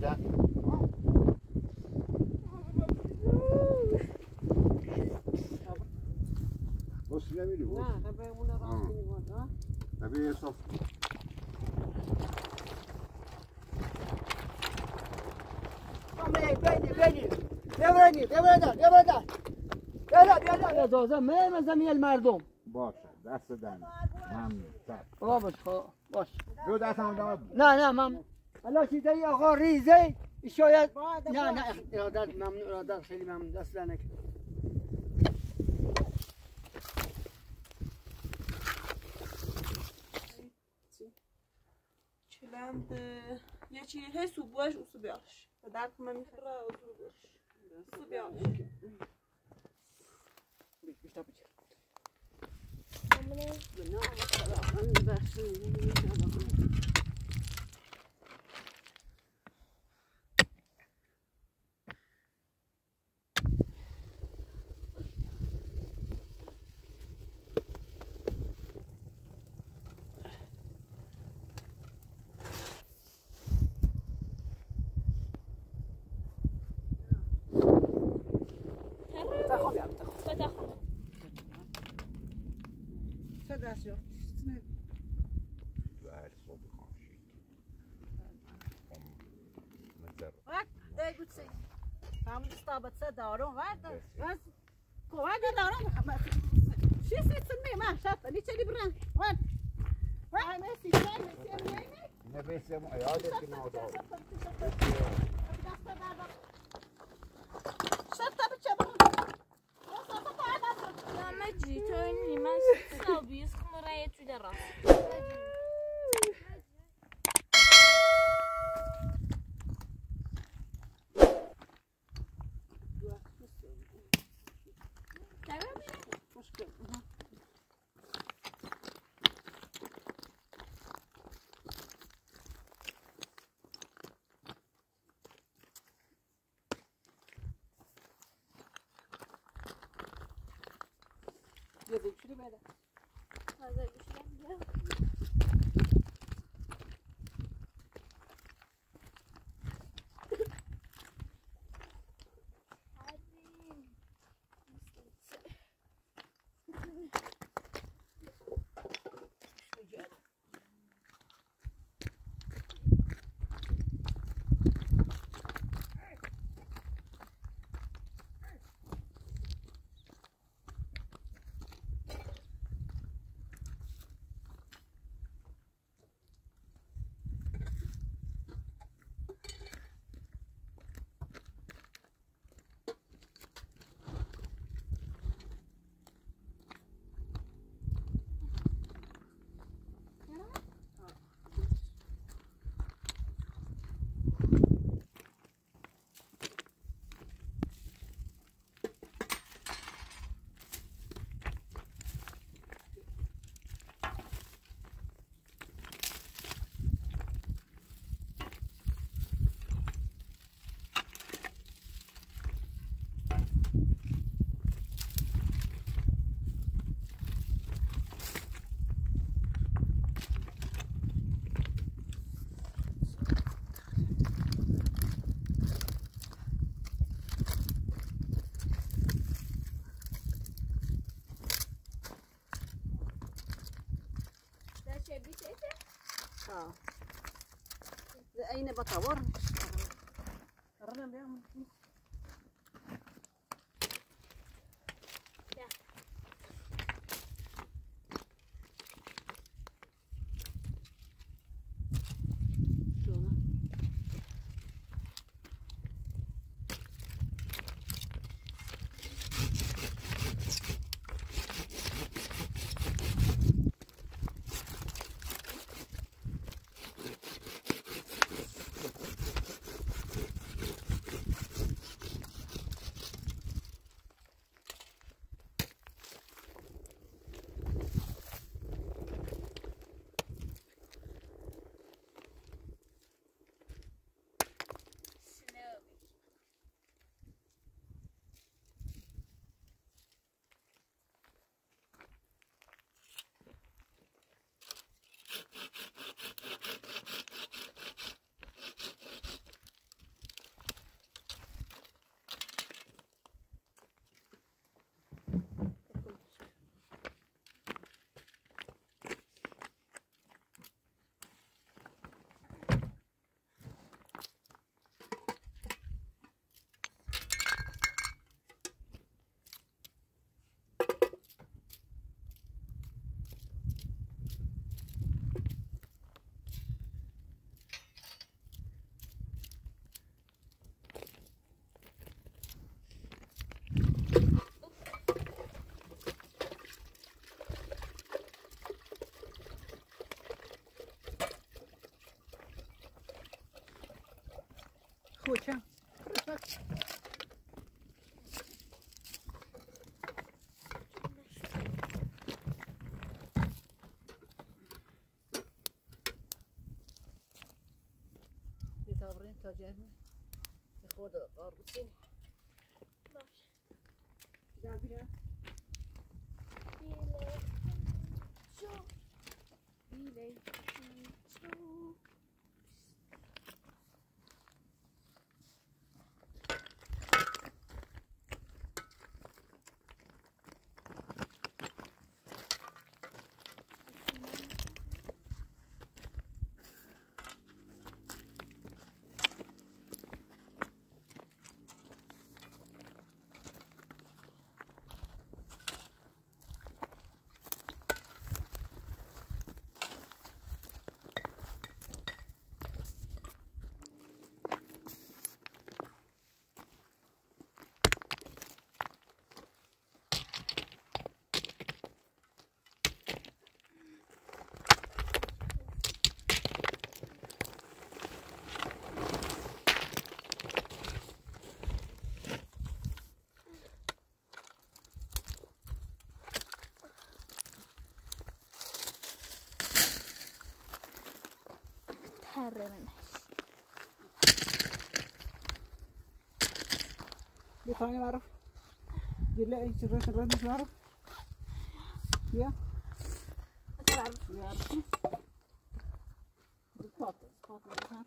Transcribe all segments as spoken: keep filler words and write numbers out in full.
بزن بس نمیری بود نه قبل اون رو راست می‌کنه ها نبی اصاف بینی بینی بینی ببرنی ببرن ببرن بلا بلا اجازه من زمین مردم باشه دست دن ممنون باش باش دو دست هم دام نه نه من حالا چیزایی آقا ریزه شاید نه نه ارادت ممنون ارادت خیلی ممنون دست در نکن چلند یه چیزی هست و باش و بیاش و در کمه میخوره و باش و بیاش بیشتر بچه دست جا وقت ده گوت سی هم استابت سه دارم وقت بس کوه دارم شی سی سنمی ما شاطر نیچه برن وقت وقت مسی شاطر مسی نبیسم ایادت که نودار شاطر بچه برن ما جي توني ما صابي اسمه رايه تدرس يدي شنو بعده هذا وش اه أين بطور؟ قررنا بيهم Goed, ja. Dit al brengt dat jij me. Ik hoor dat al goed zien. Ja, weer. Zo. Ile. Zo. Herren. Die ga je maar op. Die leeg je rustig rustig maar op. Ja. Klaar. Ja. Die pot, pot maar gaan.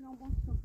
non bon tout.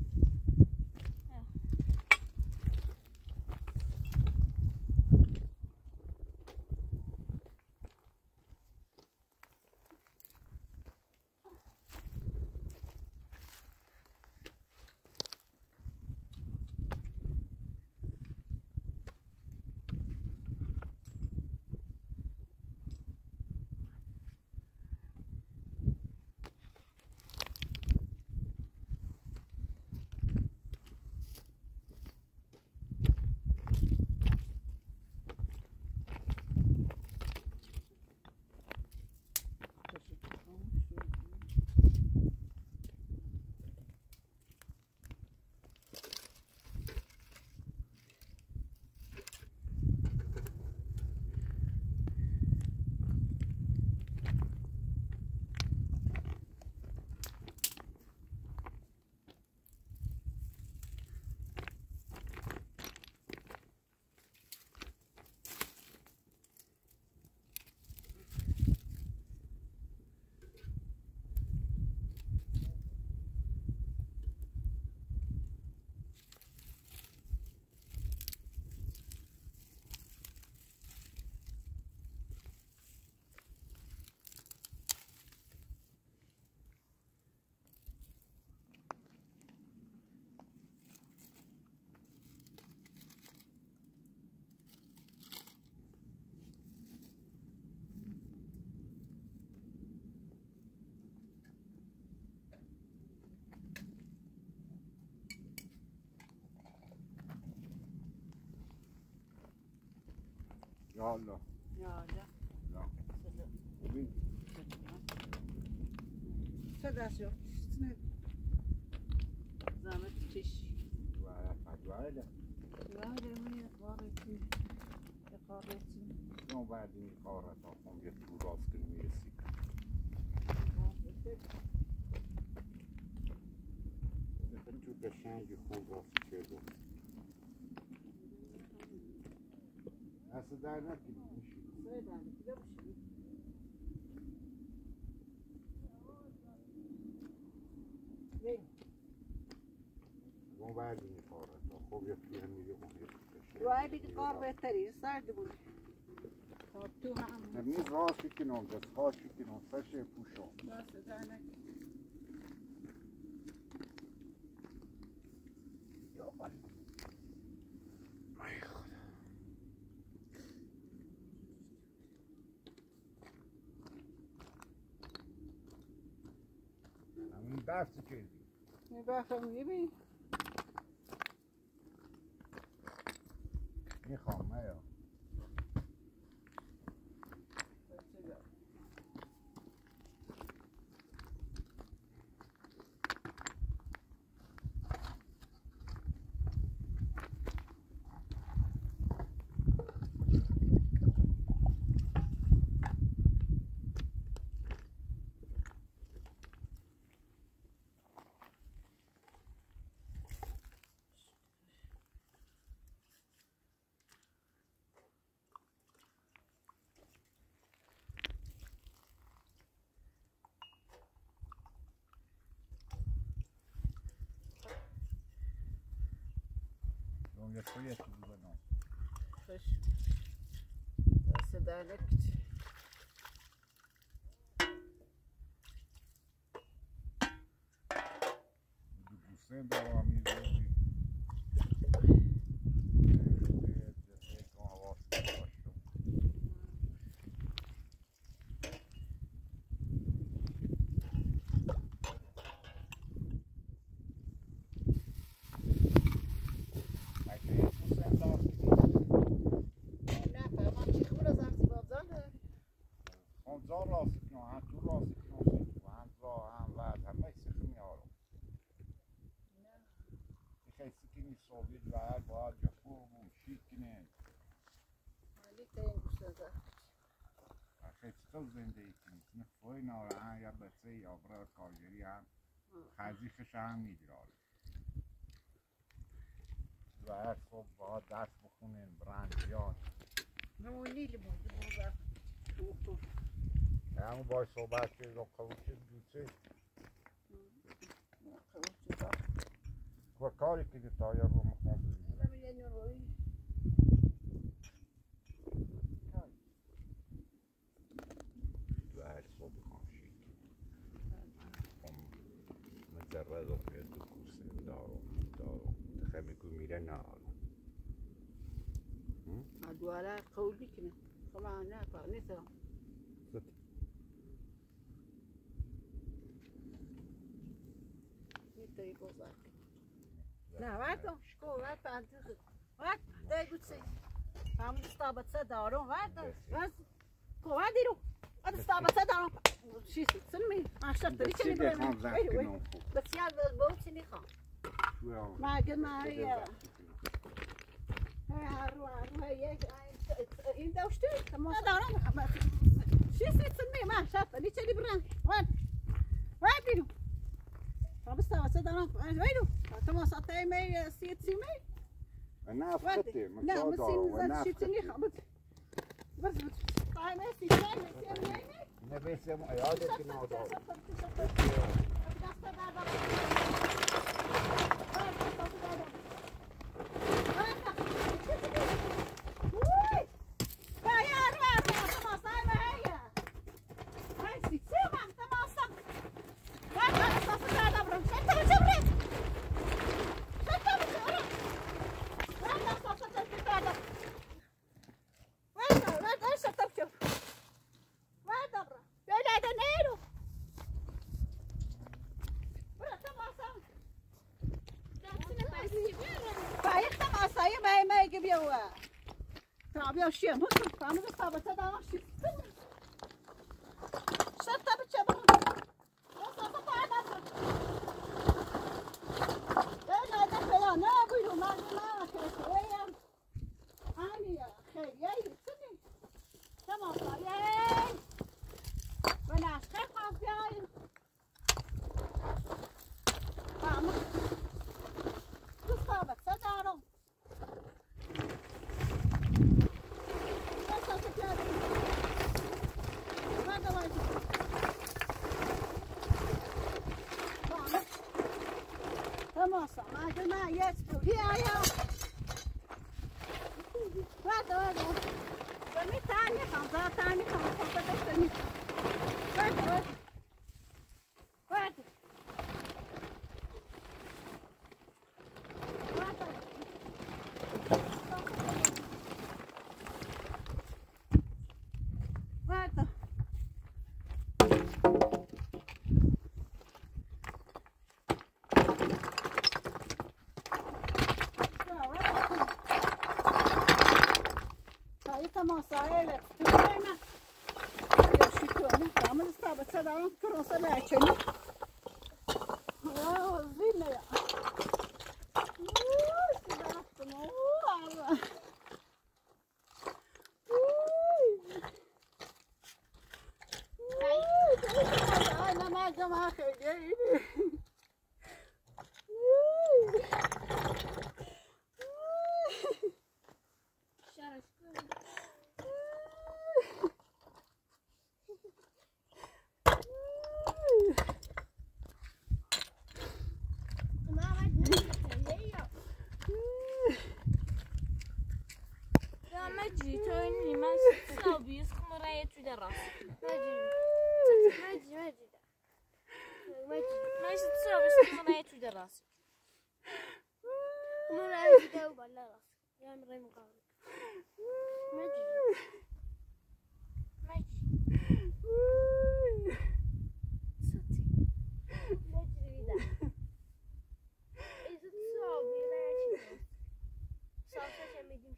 Ya Allah. Ya Allah. Ya. Bugün Sadası yok. Ne? Zahmet çeş. dua dua ile. Ya demeye var etsin. Yakar etsin. Son verdiğim kara tamam bir tur rastgele miyesi. Ben çok geçenci kuvvet çevirdim. Nasıl dernek gibiymiş. Söylendi. Biliyor musun? Ne? Son verdiğim kara tamam خوب یه پیه میگه اون یه Duaya bir kar beteriz. Sardı bunu. Tu ham. Niz rasti kinom, da skači kinom, sve še je pušao. Nasıl dernek? Yok. Ay Xuda. همین دست کردی. Ne bakım gibi. میخوام یا یه توی تو بنام Hoş. Nasıl dernek? دوستان دوامی زودی زار راست کنم هم تو راست کنم هم زا هم ورد همه سخی میارم خیلی سکنی صحبیت ورد باید جا خوب و شیک کنه Malik de en güzel. خیلی تو زندگی کنی نه فوی ناره هم یا بسه یا برای کارگری هم خرزیخش هم میگیراره و هر صبح باید دست بخونین برند بیاد نمونی لیمون لیمون دکتر. همون باید صحبت کرد و قوچه دوچه Kavuştu da. و کاری که تایر رو مخوام بعد صبح خامشید مجرد و خیلی دو کورسه دارو دارو تخمی که میره نه دواره قولی کنه خما نه کار نیستم نیتایی بزرگ نه وقتم شکو وقت پنجه وقت دای بود سی هم استابت سه دارم وقت وقت کوادی رو وقت استابت سه دارم چیزی سلمی عشر تری چلی برم بسیار بود چی نیخوام ما اگر ما یا هرو هرو یک این دوشتی تمام دارم چیزی سلمی ما عشر تری چلی برم وقت وقت بیرو هم استابت سه دارم ویدو تمام ساعتی می سیت سی می أنا أفكتي من لا صودا مسين وأنا زاد شي تاني خبط بس طاي ماشي ثاني ثاني نبي سمو عيادة كنا وضعوا يا شيخ مصر فاهم الصابة هذا ماشي شرطة بتشبه وصلت على مصر لا لا لا لا أقول ما ما كشوية أنا يا خير يا سني تمام صاير وأنا أشخاص خافيين فاهم الصابة صدارهم ماصا ما جماعة يسبوا يا يا هذا هذا بمي ثاني خمسة ثاني خمسة ثاني هذا هذا هذا مصايلة تبينا يشتوني تعمل استابت سلام كروسة لاكني يا زينة يا أنا ما جمع خيري مجي توني ما صابي يسخن راية تدرس مجي مجي مجي مجي ما يصابي يسخن راية تدرس مو راية تجاوب على راسك يا مري مقابل مجي مجي صوتي مجي ده إذا تصابي راية تدرس صوتك يمدي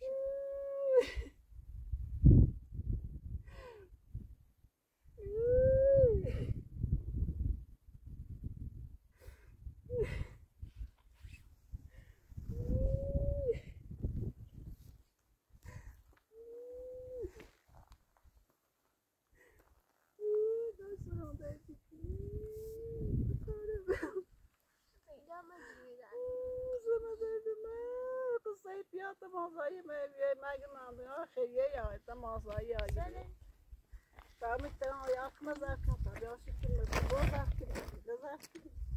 تماصايا ما ما جمعنا خيرية يا تماصايا فهمت أنا يا أخ مزاك ما تبي أشوف كلمة بوزك كلمة جزاك